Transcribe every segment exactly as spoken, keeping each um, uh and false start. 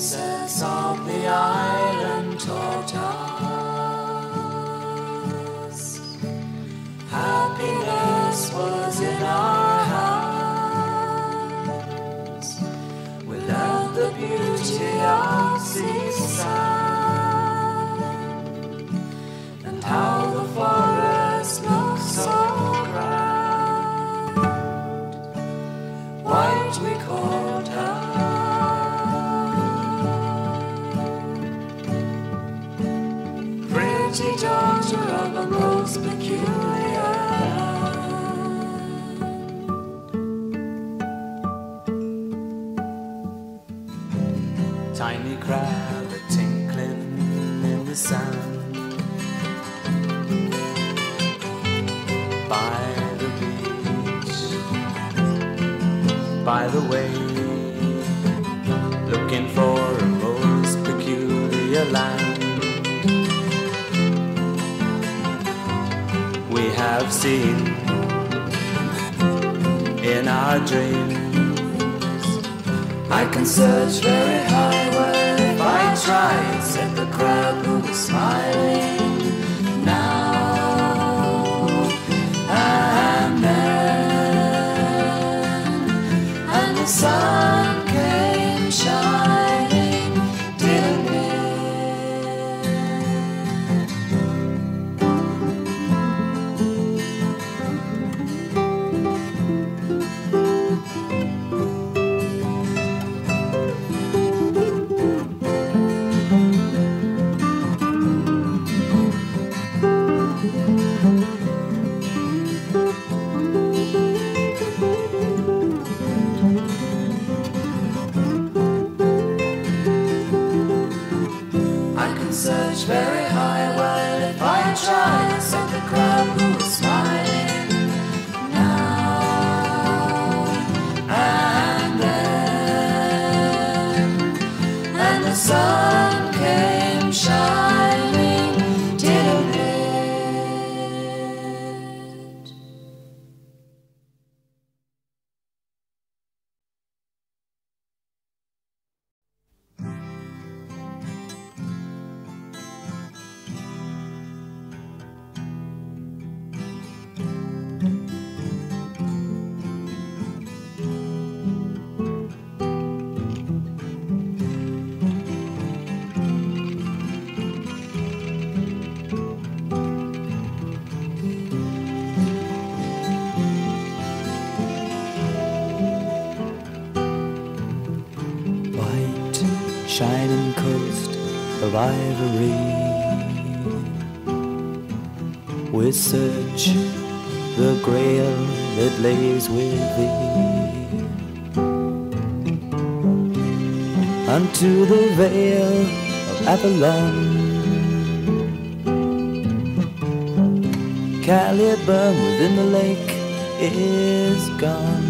princess of the island taught us. Happiness was in our hearts. We learned the beauty of seaside, and how the forest looks so grand. White we called her, pretty daughter of a most peculiar land. Tiny crab a tinkling in the sand by the beach, by the way, looking for a most peculiar land. We have seen in our dreams. I can search very high, well, if I try, said the crab who was smiling now and then, and the sun came shining dimly. Search very high, well, if I try, said the crab who was smiling now and then, and the sun came shining dimly. Shining coast of ivory, we search the grail that lays with thee unto the vale of Avalon. Caliban within the lake is gone.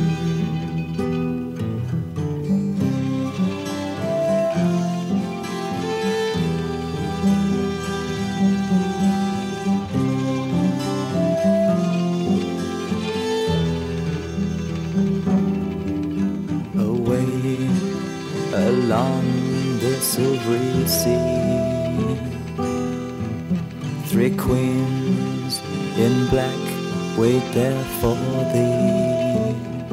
Along the silvery sea, three queens in black wait there for thee.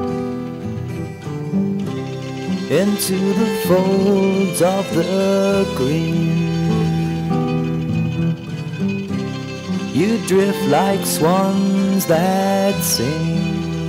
Into the folds of the green, you drift like swans that sing.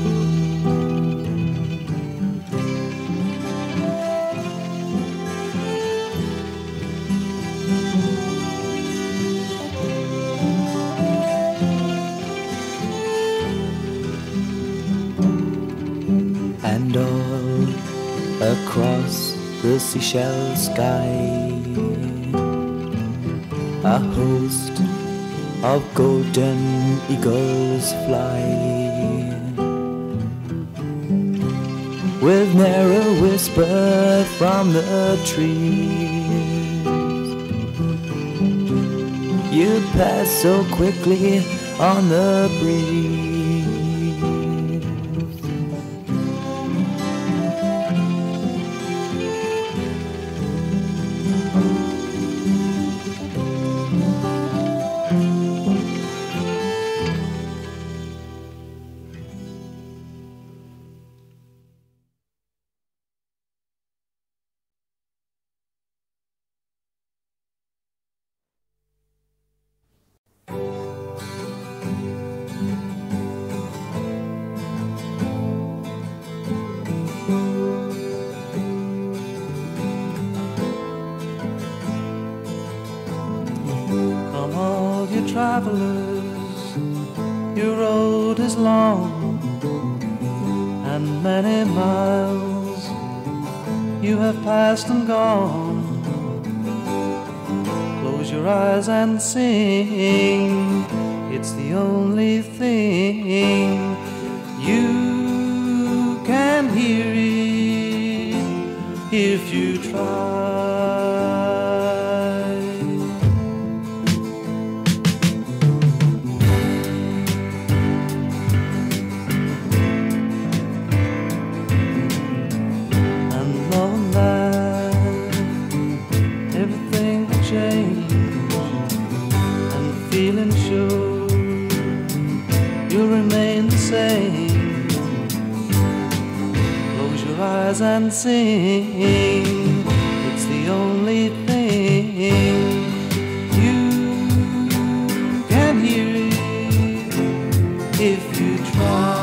And all across the seashell sky, a host of golden eagles fly, with ne'er a whisper from the trees. You pass so quickly on the breeze. From all you travelers, your road is long, and many miles you have passed and gone. Close your eyes and sing, it's the only thing. You can hear it if you try. Feeling sure you'll remain the same. Close your eyes and sing, it's the only thing. You can hear it if you try.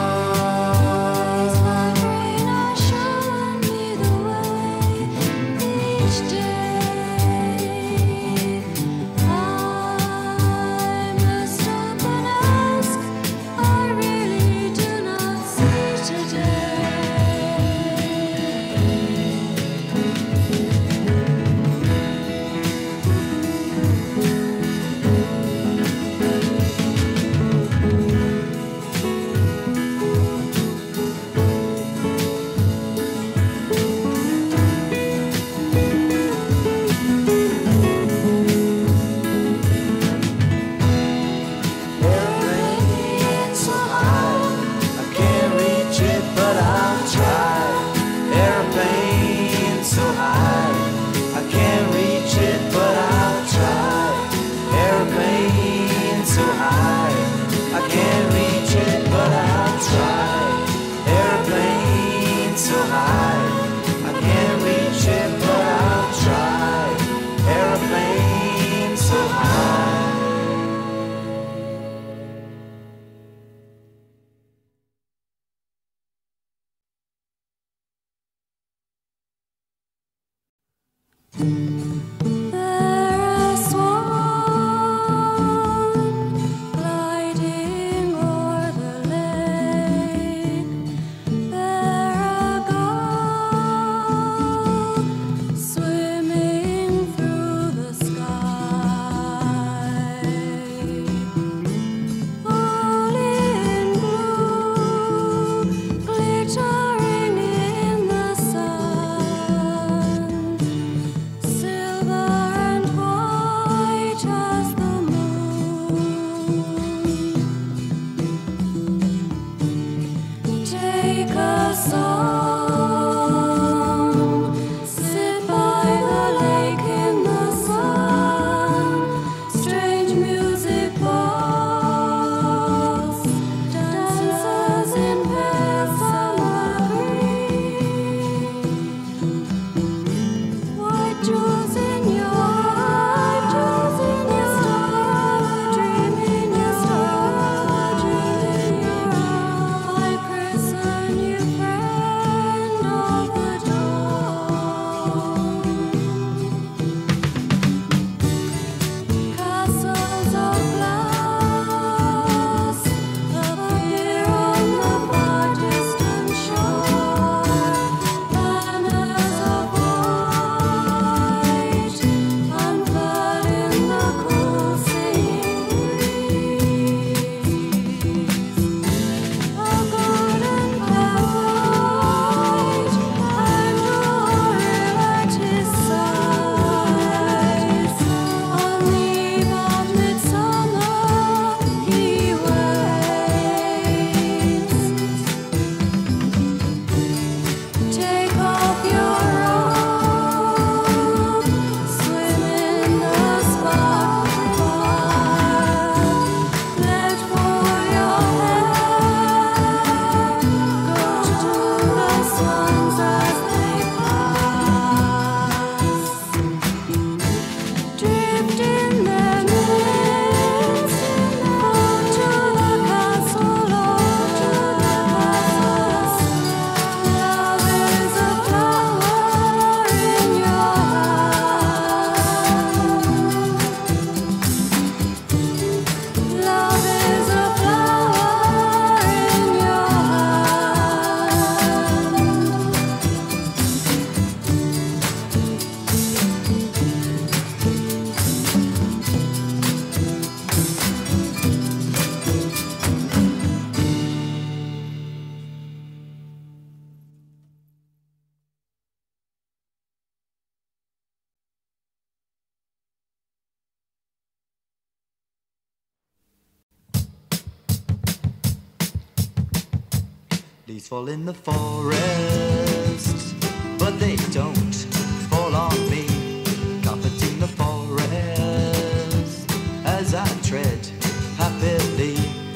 peaceful in the forest, but they don't fall on me, carpeting the forest as I tread happily.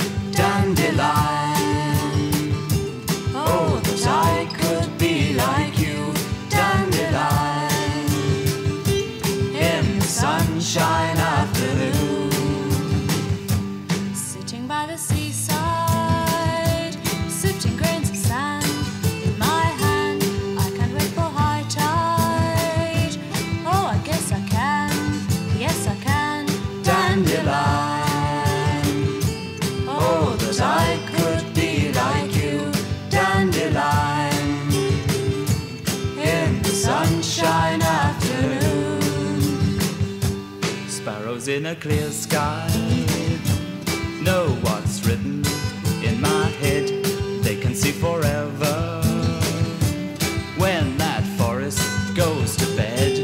Dandelion, oh, that I could be like you. Dandelion, in the sunshine afternoon, sitting by the seaside, sifting grains of sand in my hand. I can't wait for high tide. Oh, I guess I can, yes I can. Dandelion, oh, that I could be like you. Dandelion, in the sunshine afternoon, sparrows in a clear sky know what's written in my head. They can see forever when that forest goes to bed.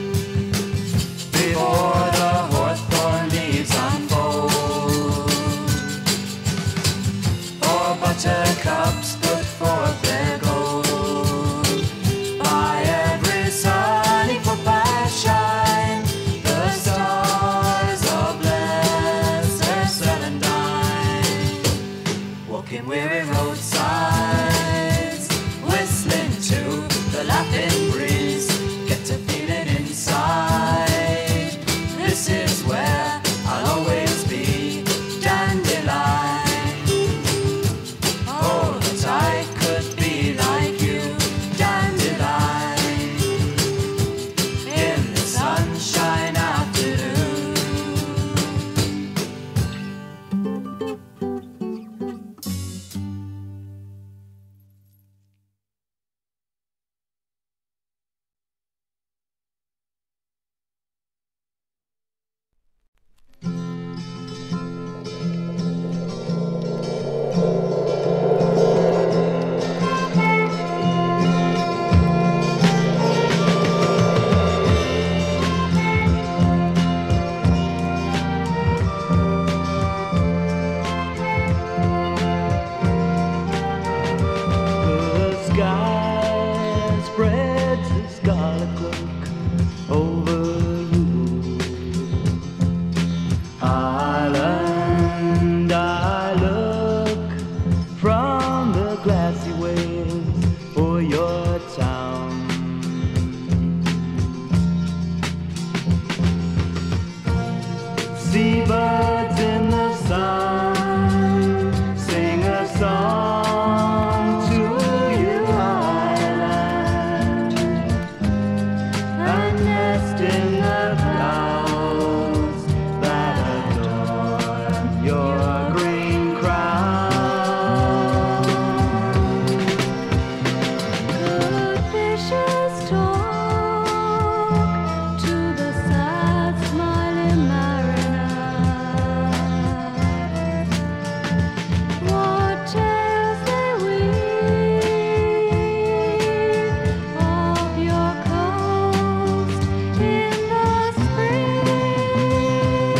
Before the hawthorn leaves unfold, or buttercups put forth their gold, by every sunny footpath shine the stars of lesser celandine, walking weary roadsides, whistling to the laughing breeze, get a feeling inside, this is where I'll always be. Dandelion, oh, that I could be like you. Dandelion, in the sunshine afternoon. The sky spreads a scarlet cloak over you. Island, I look from the glassy waves for your town. Seabirds in the sun sing a song to you, island, and nest in the clouds that adorn your green crown. Good fishes talk to the sad smiling mariner. What tales they weave of your coast in the spring.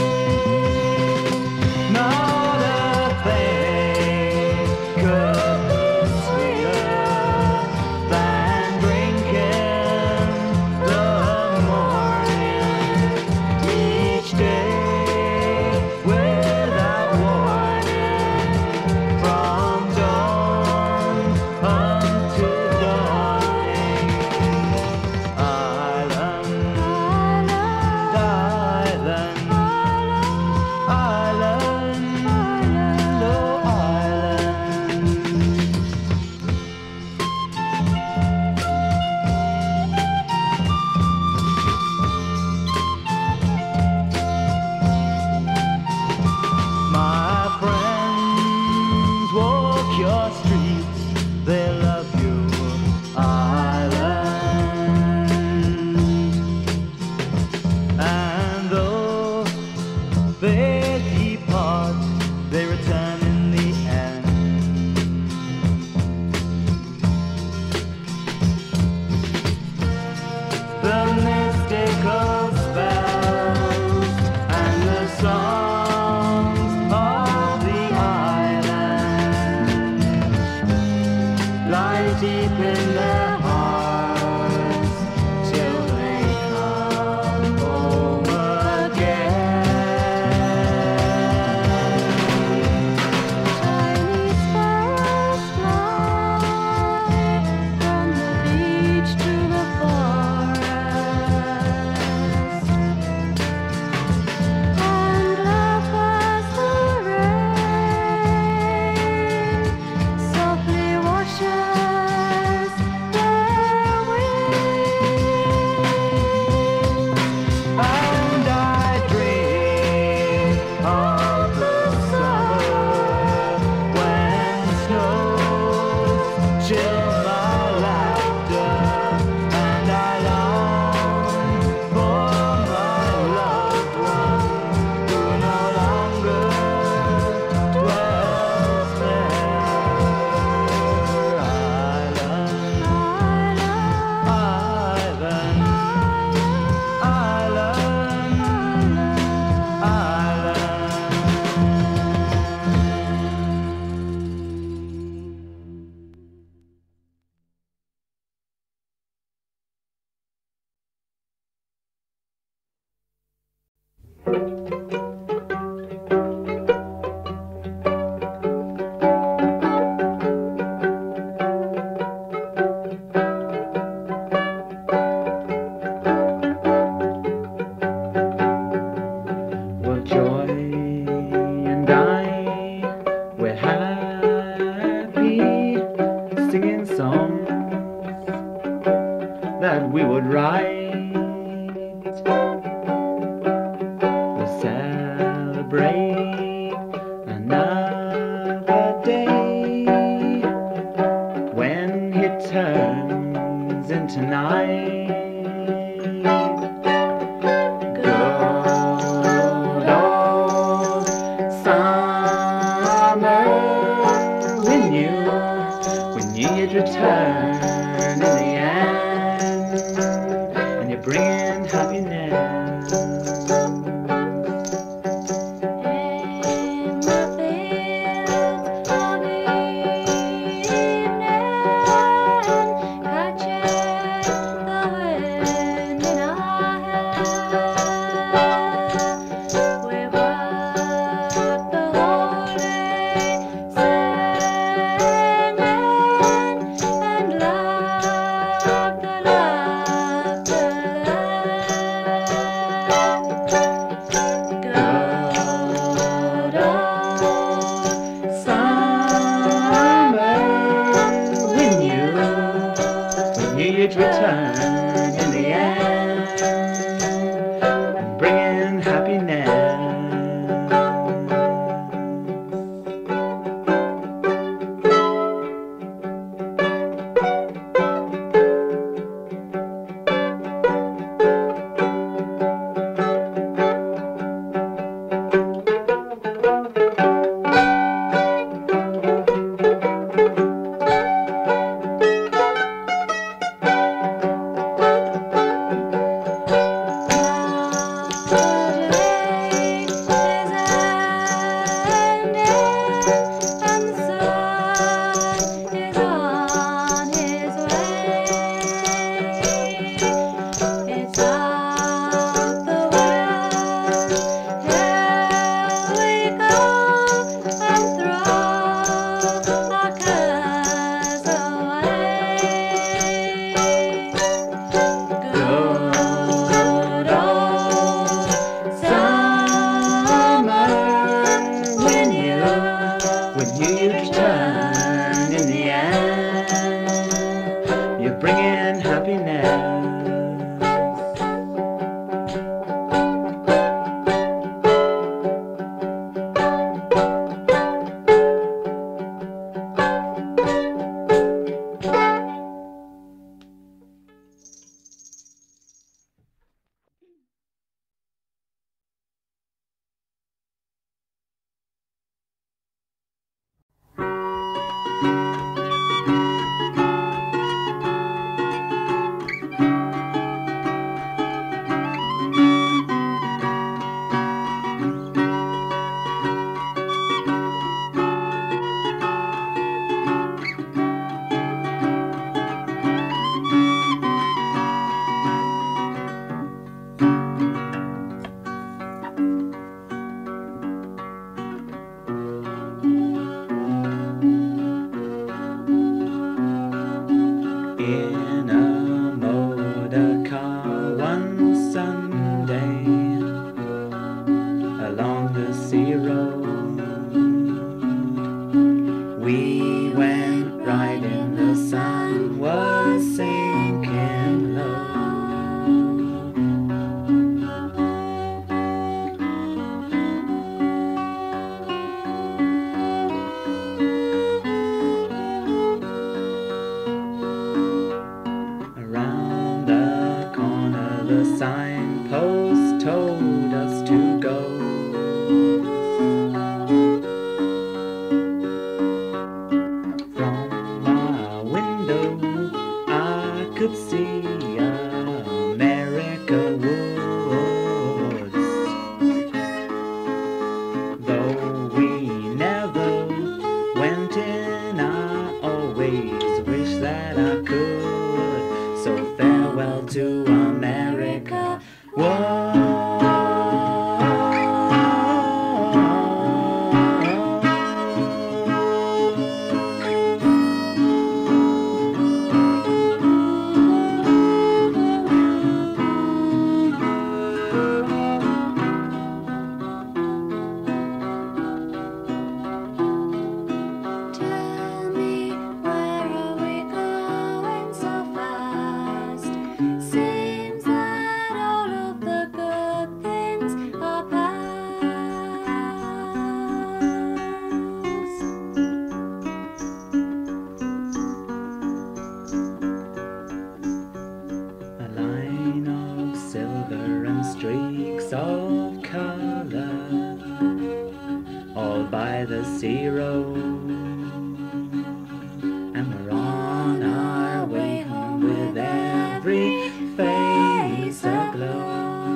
Not a thing could be sweeter than drinking the morning each day without warning, from dawn until dawning. Island, island, island, oh island. My friends walk your streets, they love you, island. And though they depart, they return in the end. The mystical spells and the songs of the island Joy and I, we're happy, singing songs that we would write. We'll celebrate another day when it turns into night. You'd return in the end, and you're bringing happiness. In the fields of evening, catching the wind in our hair, we worked the whole day, you'd return in the end, bringing happiness. You'd return in the end, you're bringing happiness. In a motor car one Sunday along the sea road, we went riding, the sun was sinking low. The signpost told us to go. by the zero, and we're on our way home with every face aglow.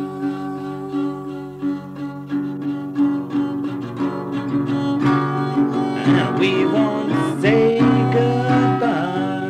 And we won't say goodbye.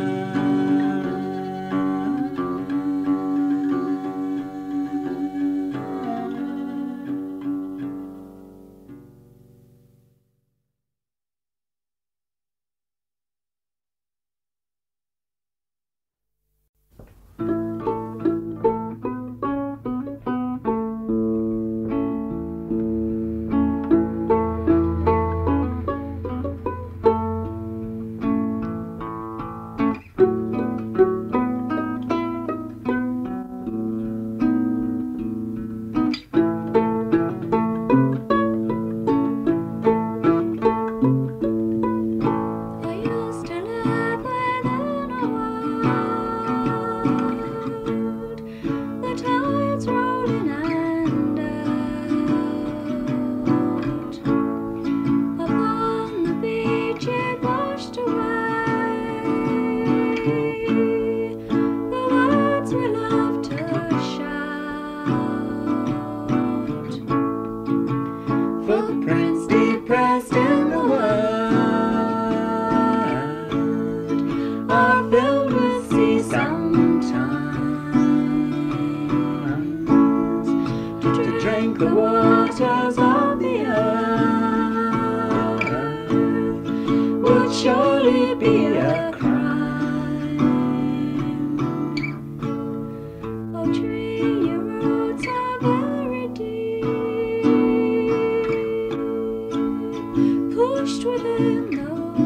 Footprints depressed in the world are filled with sea sometimes. To drink the waters of the earth would surely be a crime. Oh, tree, your roots are very deep, pushed within the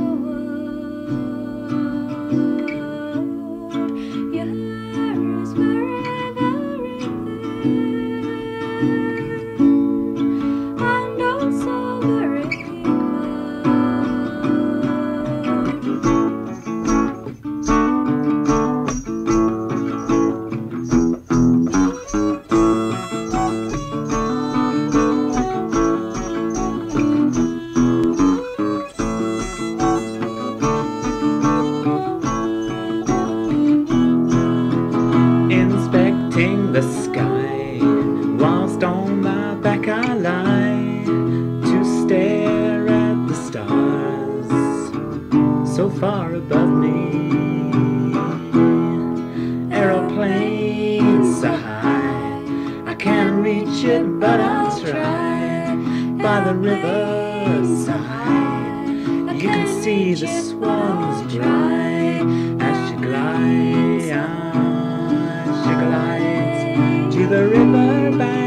world. Your hair is very, very thin, and also very inspecting the sky, whilst on my back I lie to stare at the stars so far above me. Aeroplanes so high, I can't reach it, but I'll try. By the riverside, you can see the swans dry as she glides, she glides to the river bank.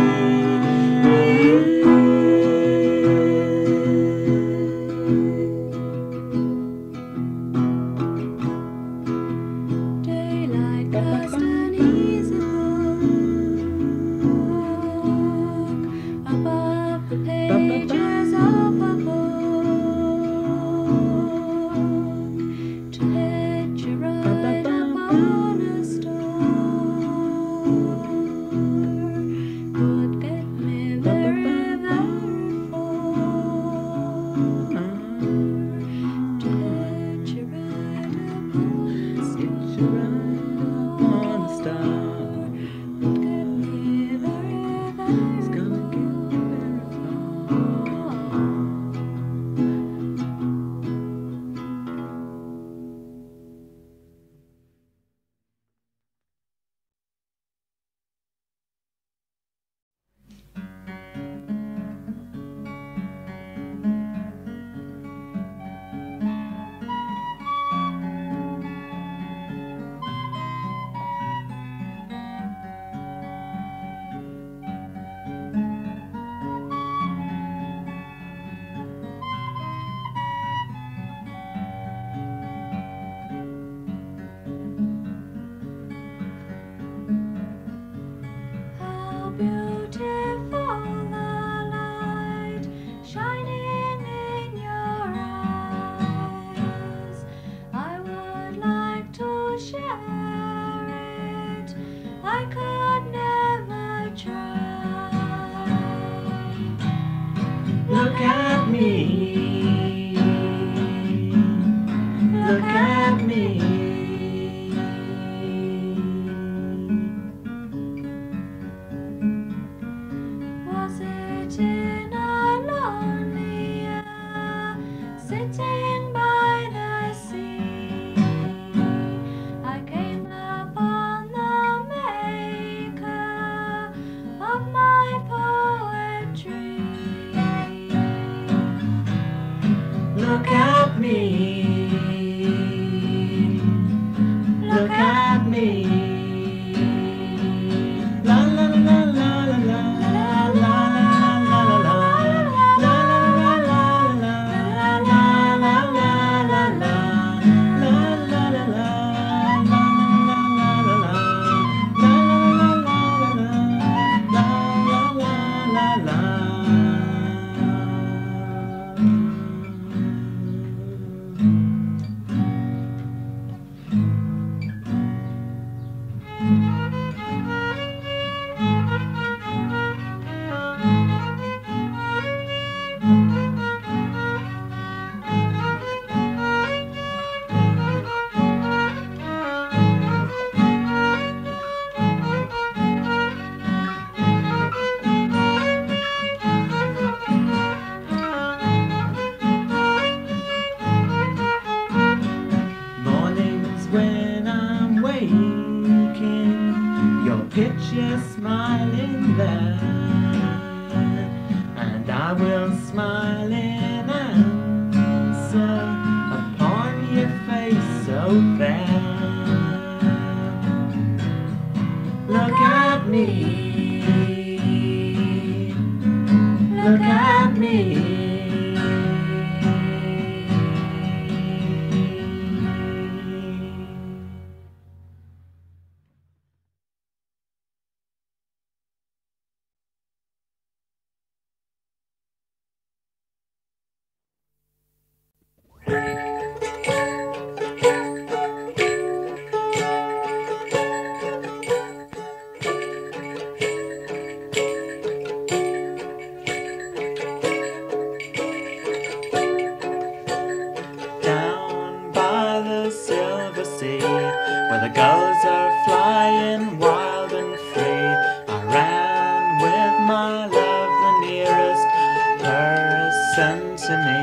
Daylight cast an easy look above the pages of a book to let you ride upon a star Look at me, look at me. La la la la la la la la la la la when I'm waking, your picture smiling there, and I will smile in answer upon your face so fair. Look at me, look at me. Down by the silver sea, where the gulls are flying wild and free, I ran with my love, the nearest person to me.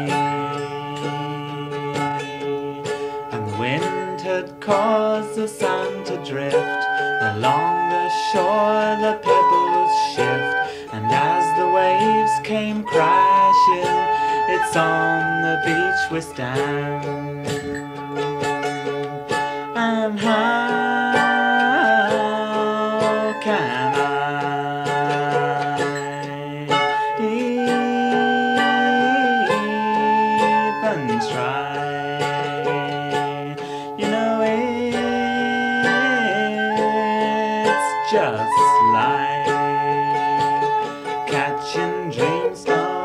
And the wind had caused the sand to drift along the shore, the pebbles shift, and as the waves came crashing, it's on the beach we stand. And how can I even try? You know it's just like catching dreams.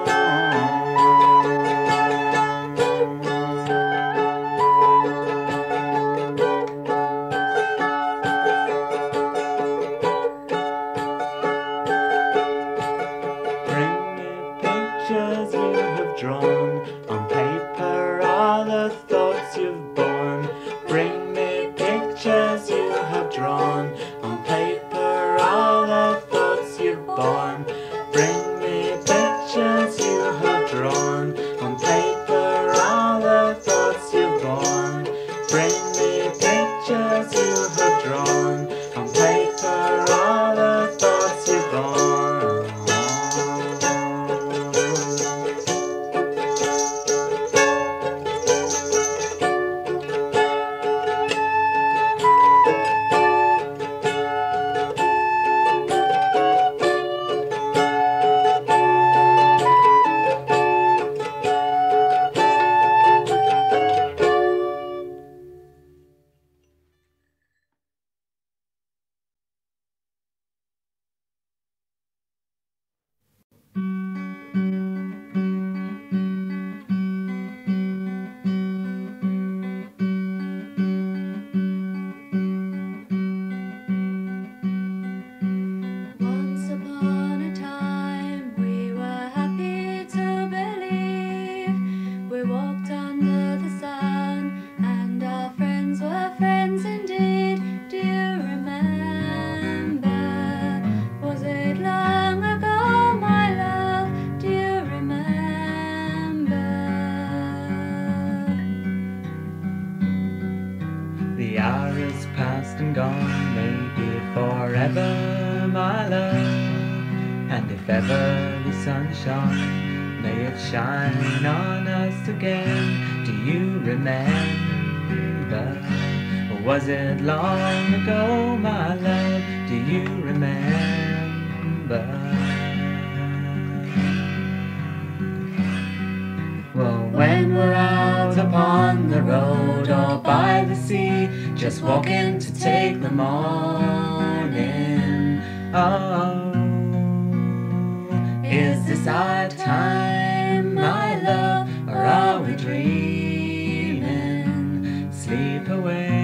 Pictures you have drawn on paper, all the thoughts you've borne. Bring me pictures you have drawn on paper, all the thoughts you've borne. Bring me pictures you have drawn on paper, all the thoughts you've borne. Bring me pictures you have drawn on paper, all the thoughts you've borne. The hour is past and gone, maybe forever, my love. And if ever the sun shone, may it shine on us again. Do you remember? Or was it long ago, my love? Do you remember? Well, when we're out upon the road or by the sea, just walking to take the morning. Oh, is this our time, my love, or are we dreaming? Sleep away.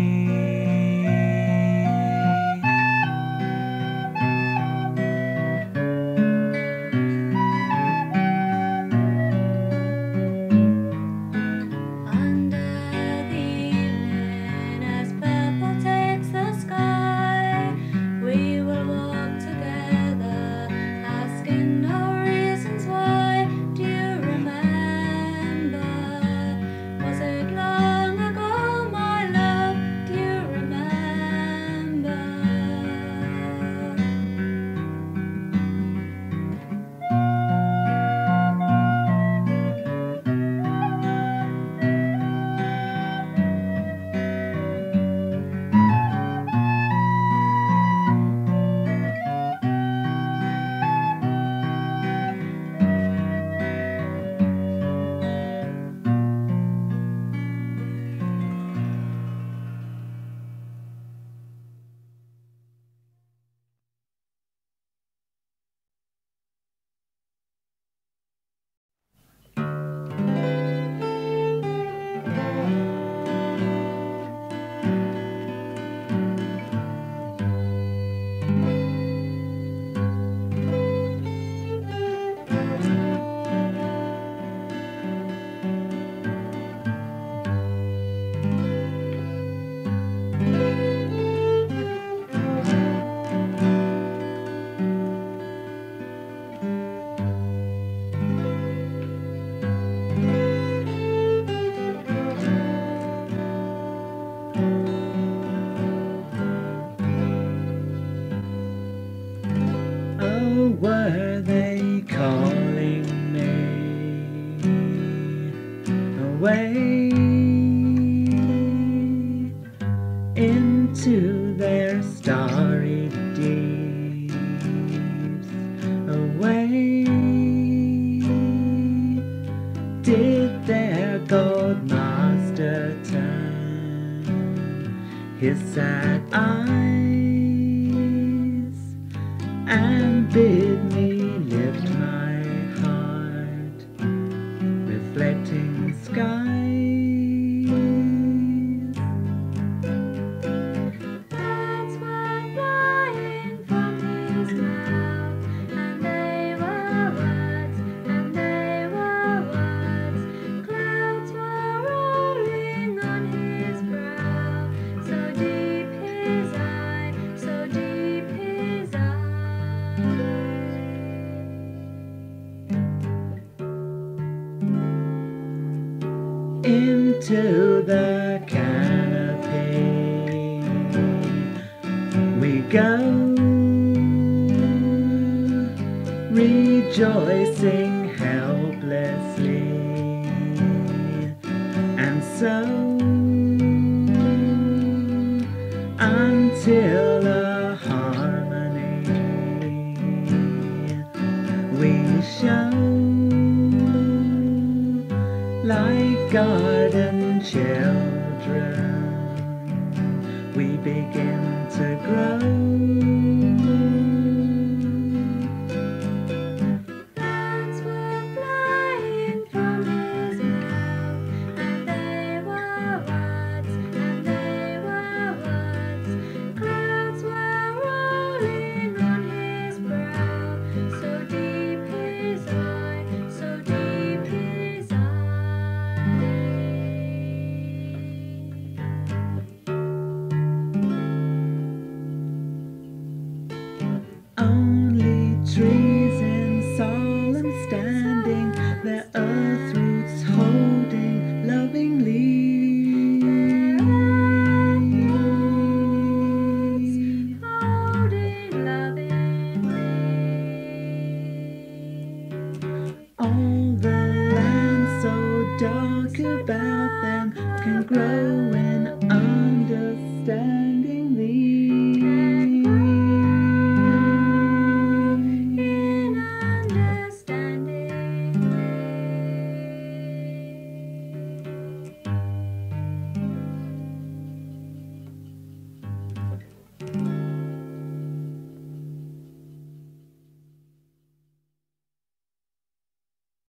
Were they calling me away into their starry deeps? Away, did their gold master turn his sad eyes and bid me lift my heart, reflecting skies? Birds were flying from his mouth, and they were words, and they were words. Clouds were rolling on his brow, so deep his eye, so deep his eye. Into the canopy we go, rejoicing helplessly, and so until a harmony we show, like garden children, we begin to grow. Birds were flying from his mouth, and they were words, and they were words. Clouds were rolling on his brow, so deep his eye, so deep his eye. all the